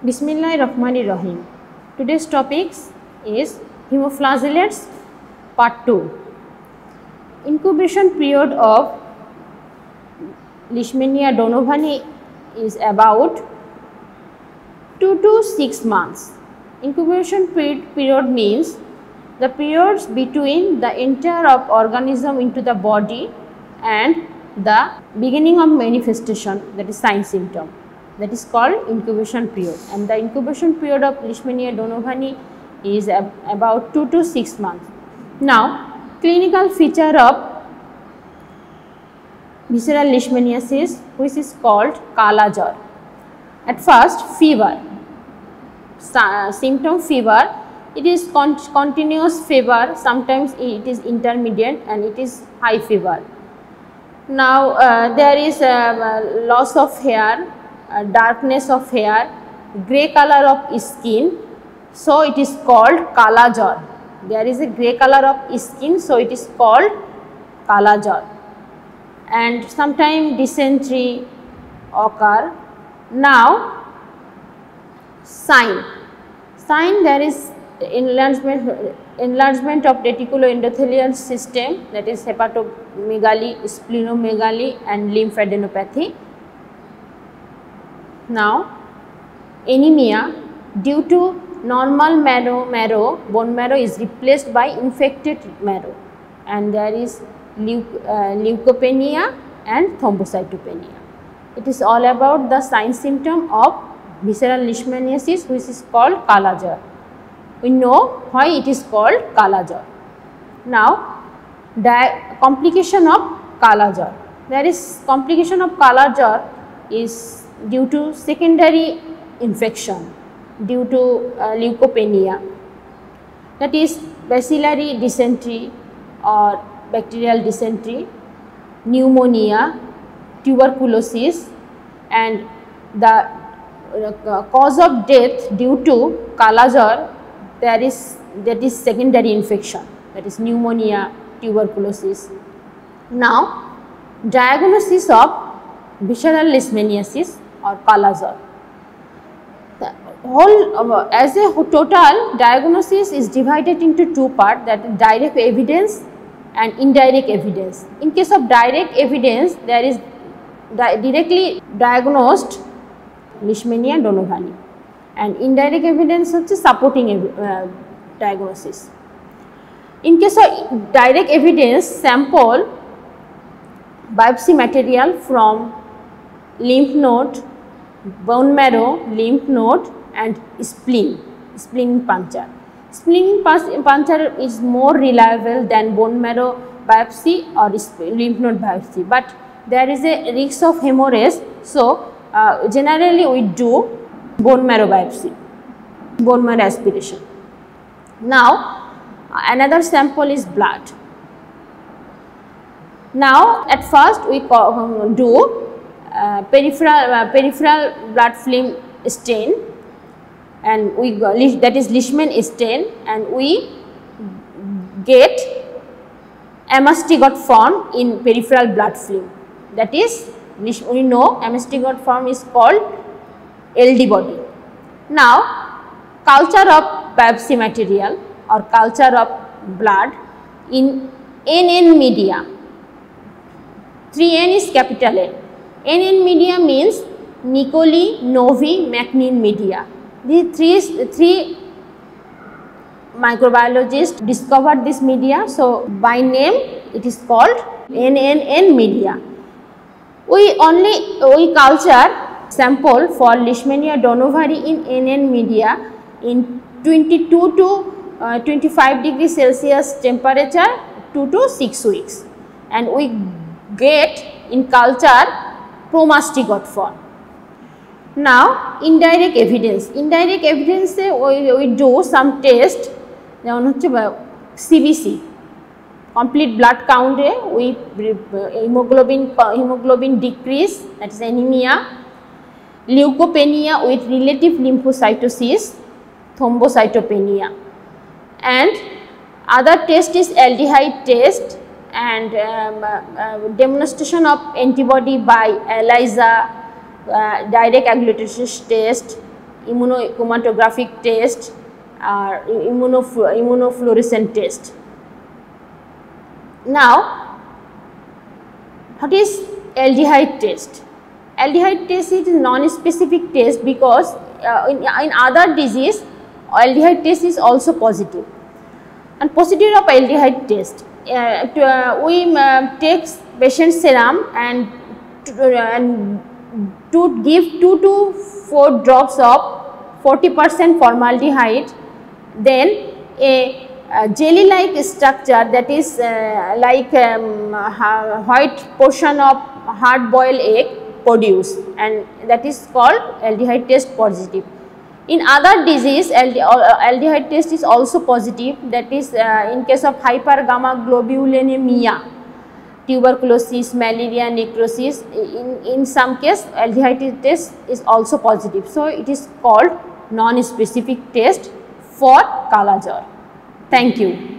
Bismillahirrahmanirrahim. Today's topic is hemoflagellates part 2. Incubation period of Leishmania donovani is about 2 to 6 months. Incubation period means the periods between the entry of organism into the body and the beginning of manifestation, that is sign symptom. That is called incubation period, and the incubation period of Leishmania donovani is about 2 to 6 months. Now, clinical feature of visceral leishmaniasis, which is called kala jar. At first, fever, symptom fever. It is continuous fever, sometimes it is intermediate and it is high fever. Now, there is loss of hair, darkness of hair, grey color of skin, so it is called kala jar. There is a grey color of skin, so it is called kala jar. And sometimes dysentery occur. Now, sign, there is enlargement of reticuloendothelial system, that is hepatomegaly, splenomegaly and lymphadenopathy. Now, anemia due to normal bone marrow is replaced by infected marrow, and there is leukopenia and thrombocytopenia. It is all about the sign symptom of visceral leishmaniasis, which is called kala jar. We know why it is called kala jar. Now, complication of kala jar. There is complication of kala jar is due to secondary infection due to leukopenia, that is bacillary dysentery or bacterial dysentery, pneumonia, tuberculosis, and the cause of death due to kala jar, that is secondary infection, that is pneumonia, tuberculosis. Now, diagnosis of visceral leishmaniasis or kala jar. The whole as a total diagnosis is divided into two parts, that is direct evidence and indirect evidence. In case of direct evidence, there is directly diagnosed Leishmania donovani, and indirect evidence is supporting diagnosis. In case of direct evidence, sample biopsy material from lymph node, bone marrow, lymph node and spleen puncture. Spleen puncture is more reliable than bone marrow biopsy or lymph node biopsy, but there is a risk of hemorrhage, so generally we do bone marrow biopsy, bone marrow aspiration. Now, another sample is blood. Now, at first we do peripheral blood film stain, and that is Leishman stain, and we get Amasty form in peripheral blood film. That is, we know Amasty form is called LD body. Now, culture of biopsy material or culture of blood in NN media. 3N is capital N. NN media means Nicoli, Novi, McNean media. These three microbiologists discovered this media, so by name it is called NNN media. We culture sample for Leishmania donovani in NN media in 22 to 25 degrees Celsius temperature 2 to 6 weeks, and we get in culture promastigot form. Now, indirect evidence we do some test, CBC, complete blood count, we hemoglobin decrease, that is anemia, leukopenia with relative lymphocytosis, thrombocytopenia, and other test is aldehyde test and demonstration of antibody by ELISA, direct agglutinations test, immunochromatographic test or immunofluorescent test. Now, what is aldehyde test? Aldehyde test is non-specific test because in other disease aldehyde test is also positive. And procedure of aldehyde test, we take patient serum and to give 2 to 4 drops of 40% formaldehyde, then a jelly-like structure, that is like white portion of hard-boiled egg produced, and that is called aldehyde test positive. In other disease, aldehyde test is also positive, that is in case of hypergammaglobulinemia, tuberculosis, malaria, necrosis. In some case aldehyde test is also positive. So, it is called non-specific test for Kala Jar. Thank you.